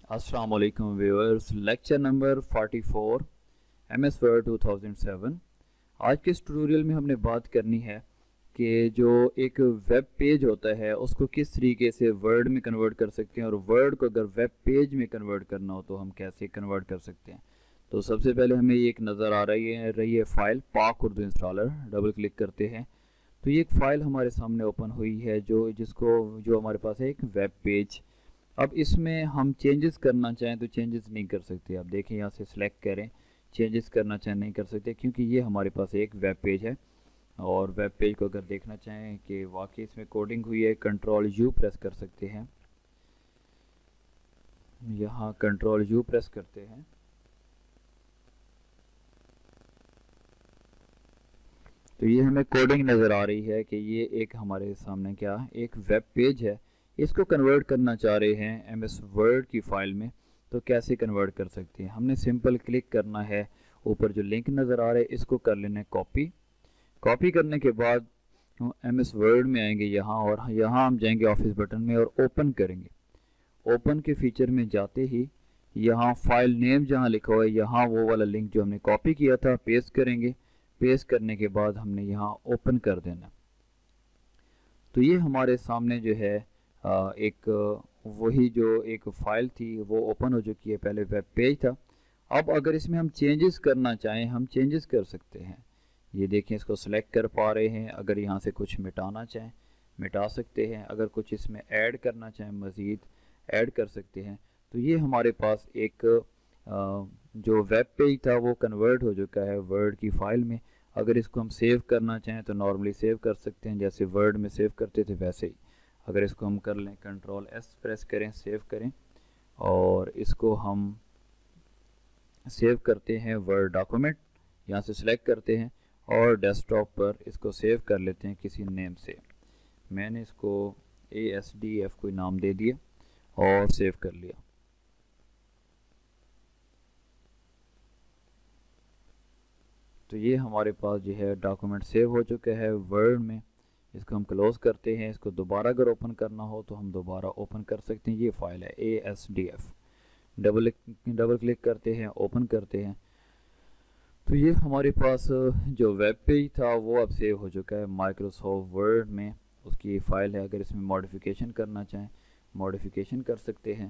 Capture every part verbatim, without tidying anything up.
अस्सलाम वालेकुम viewers, lecture number चौवालीस M S Word two thousand seven. आज के इस ट्यूटोरियल में हमने बात करनी है कि जो एक वेब पेज होता है उसको किस तरीके से वर्ड में कन्वर्ट कर सकते हैं, और वर्ड को अगर वेब पेज में कन्वर्ट करना हो तो हम कैसे कन्वर्ट कर सकते हैं। तो सबसे पहले हमें एक नज़र आ रही है रही है फाइल पाक उर्दू इंस्टॉलर। डबल क्लिक करते हैं तो ये एक फ़ाइल हमारे सामने ओपन हुई है जो जिसको जो हमारे पास है एक वेब पेज। अब इसमें हम चेंजेस करना चाहें तो चेंजेस नहीं कर सकते। आप देखें यहाँ से सिलेक्ट करें, चेंजेस करना चाहें नहीं कर सकते क्योंकि ये हमारे पास एक वेब पेज है। और वेब पेज को अगर देखना चाहें कि वाकई इसमें कोडिंग हुई है, कंट्रोल यू प्रेस कर सकते हैं। यहाँ कंट्रोल यू प्रेस करते हैं तो ये हमें कोडिंग नज़र आ रही है कि ये एक हमारे सामने क्या एक वेब पेज है। इसको कन्वर्ट करना चाह रहे हैं एम एस वर्ड की फ़ाइल में, तो कैसे कन्वर्ट कर सकते हैं। हमने सिंपल क्लिक करना है, ऊपर जो लिंक नज़र आ रहा है इसको कर लेना है कॉपी। कॉपी करने के बाद हम एम एस वर्ड में आएंगे यहाँ, और यहाँ हम जाएंगे ऑफिस बटन में और ओपन करेंगे। ओपन के फीचर में जाते ही यहाँ फाइल नेम जहाँ लिखा हुआ है यहाँ वो वाला लिंक जो हमने कॉपी किया था पेस्ट करेंगे। पेस्ट करने के बाद हमने यहाँ ओपन कर देना। तो ये हमारे सामने जो है एक वही जो एक फ़ाइल थी वो ओपन हो चुकी है। पहले वेब पेज था। अब अगर इसमें हम चेंजेस करना चाहें हम चेंजेस कर सकते हैं। ये देखें, इसको सिलेक्ट कर पा रहे हैं। अगर यहाँ से कुछ मिटाना चाहें मिटा सकते हैं, अगर कुछ इसमें ऐड करना चाहें मज़ीद ऐड कर सकते हैं। तो ये हमारे पास एक जो वेब पेज था वो कन्वर्ट हो चुका है वर्ड की फ़ाइल में। अगर इसको हम सेव करना चाहें तो नॉर्मली सेव कर सकते हैं, जैसे वर्ड में सेव करते थे वैसे ही। अगर इसको हम कर लें कंट्रोल एस प्रेस करें, सेव करें, और इसको हम सेव करते हैं वर्ड डॉक्यूमेंट। यहाँ से सिलेक्ट करते हैं और डेस्कटॉप पर इसको सेव कर लेते हैं किसी नेम से। मैंने इसको ए एस डी एफ कोई नाम दे दिया और सेव कर लिया। तो ये हमारे पास जो है डॉक्यूमेंट सेव हो चुका है वर्ड में। इसको हम क्लोज़ करते हैं। इसको दोबारा अगर ओपन करना हो तो हम दोबारा ओपन कर सकते हैं। ये फाइल है A S D F. Double double click करते हैं, ओपन करते हैं तो ये हमारे पास जो वेब पेज था वो अब सेव हो चुका है माइक्रोसॉफ्ट वर्ड में। उसकी फ़ाइल है। अगर इसमें मॉडिफिकेशन करना चाहें मॉडिफिकेशन कर सकते हैं।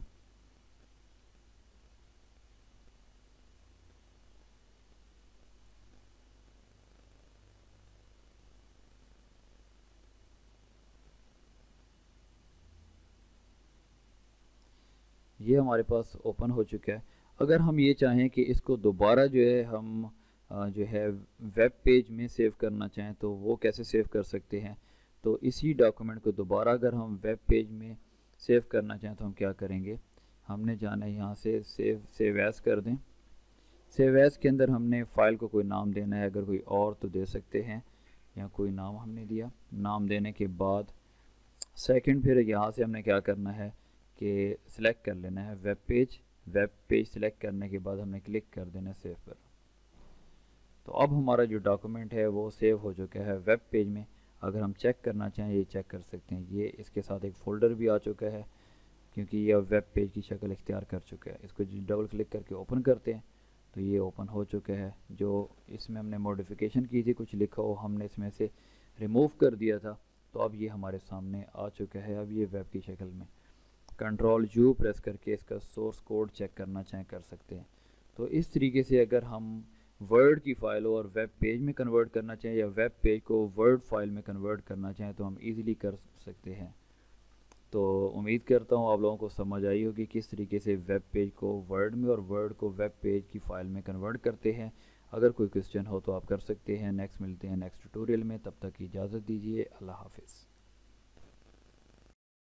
ये हमारे पास ओपन हो चुका है। अगर हम ये चाहें कि इसको दोबारा जो है हम जो है वेब पेज में सेव करना चाहें तो वो कैसे सेव कर सकते हैं। तो इसी डॉक्यूमेंट को दोबारा अगर हम वेब पेज में सेव करना चाहें तो हम क्या करेंगे, हमने जाना है यहाँ से सेव सेव एज कर दें। सेव एज के अंदर हमने फ़ाइल को कोई नाम देना है, अगर कोई और तो दे सकते हैं। या कोई नाम हमने दिया। नाम देने के बाद सेकंड फिर यहाँ से हमने क्या करना है कि सिलेक्ट कर लेना है web page. Web page select करने के बाद हमने क्लिक कर देना है सेव पर। तो अब हमारा जो डॉक्यूमेंट है वो सेव हो चुका है वेब पेज में। अगर हम चेक करना चाहें ये चेक कर सकते हैं। ये इसके साथ एक फ़ोल्डर भी आ चुका है क्योंकि ये अब वेब पेज की शक्ल इख्तियार कर चुका है। इसको डबल क्लिक करके ओपन करते हैं तो ये ओपन हो चुका है। जो इसमें हमने मॉडिफिकेशन की थी, कुछ लिखा हो हमने इसमें से रिमूव कर दिया था, तो अब ये हमारे सामने आ चुका है। अब ये वेब की शक्ल में कंट्रोल यू प्रेस करके इसका सोर्स कोड चेक करना चाहें कर सकते हैं। तो इस तरीके से अगर हम वर्ड की फ़ाइल और वेब पेज में कन्वर्ट करना चाहें या वेब पेज को वर्ड फाइल में कन्वर्ट करना चाहें तो हम इजीली कर सकते हैं। तो उम्मीद करता हूँ आप लोगों को समझ आई होगी किस तरीके से वेब पेज को वर्ड में और वर्ड को वेब पेज की फ़ाइल में कन्वर्ट करते हैं। अगर कोई क्वेश्चन हो तो आप कर सकते हैं। नेक्स्ट मिलते हैं नेक्स्ट ट्यूटोरियल में। तब तक की इजाज़त दीजिए। अल्लाह हाफिज़।